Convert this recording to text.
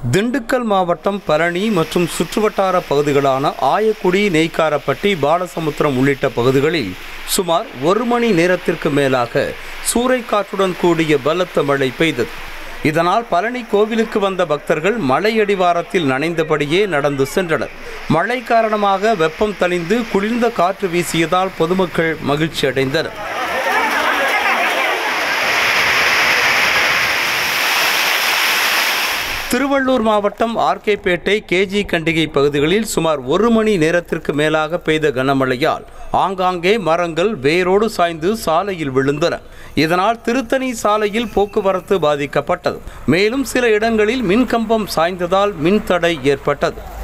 திண்டுக்கல் மாவட்டம் பழனி மற்றும் சுற்றுவட்டார பகுதிகளான ஆயக்குடி, நெய்க்காரப்பட்டி, பாலசமுத்திரம் உள்ளிட்ட பகுதிகளில் சுமார் 1 மணி நேரத்திற்கு மேலாக சூறைக்காற்றுடன் கூடிய பலத்த மழை பெய்தது. இதனால் பழனி கோவிலுக்கு வந்த பக்தர்கள் மலையடிவாரத்தில் நனைந்தபடியே நடந்து சென்றனர். மழை காரணமாக வெப்பம் தணிந்து குளிர்ந்த காற்று வீசியதால் பொதுமக்கள் மகிழ்ச்சி அடைந்தனர். திருவள்ளூர் மாவட்டம் ஆர்கேபேட்டை, கேஜி கண்டிகை பகுதிகளில் சுமார் 1 மணி நேரத்திற்கு மேலாக பெய்த கனமழையால் ஆங்காங்கே மரங்கள் வேரோடு சாய்ந்து சாலையில் விழுந்தன. இதனால் திருத்தணி சாலையில் போக்குவரத்து பாதிக்கப்பட்டது. மேலும் சில இடங்களில் மின்கம்பம் சாய்ந்ததால் மின்தடை ஏற்பட்டது.